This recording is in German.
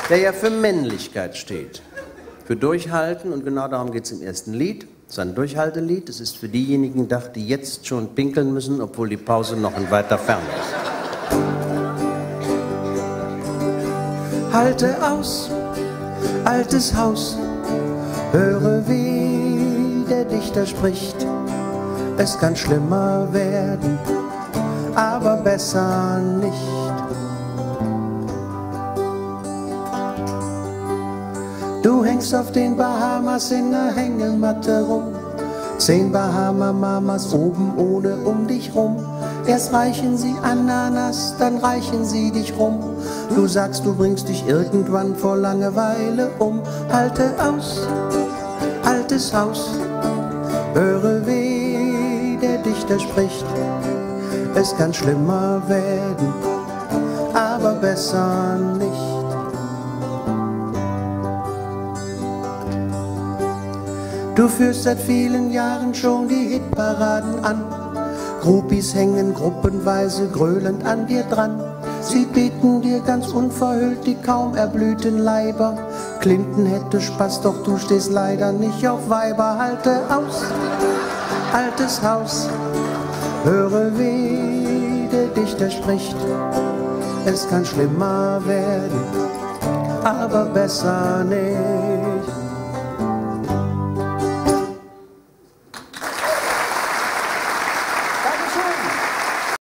der ja für Männlichkeit steht. Für Durchhalten, und genau darum geht es im ersten Lied. Es ist ein Durchhaltelied. Es ist für diejenigen gedacht, die jetzt schon pinkeln müssen, obwohl die Pause noch in weiter Ferne ist. Halte aus, altes Haus, höre, wie der Dichter spricht. Es kann schlimmer werden, aber besser nicht. Du hängst auf den Bahamas in der Hängematte rum. 10 Bahama-Mamas oben ohne um dich rum. Erst reichen sie Ananas, dann reichen sie dich rum. Du sagst, du bringst dich irgendwann vor Langeweile um. Halte aus, altes Haus, höre, wie der Dichter spricht. Es kann schlimmer werden, aber besser nicht. Du führst seit vielen Jahren schon die Hitparaden an. Groupies hängen gruppenweise gröhlend an dir dran. Sie bieten dir ganz unverhüllt die kaum erblühten Leiber. Clinton hätte Spaß, doch du stehst leider nicht auf Weiber. Halte aus, altes Haus, höre, wie der Dichter spricht. Es kann schlimmer werden, aber besser nicht.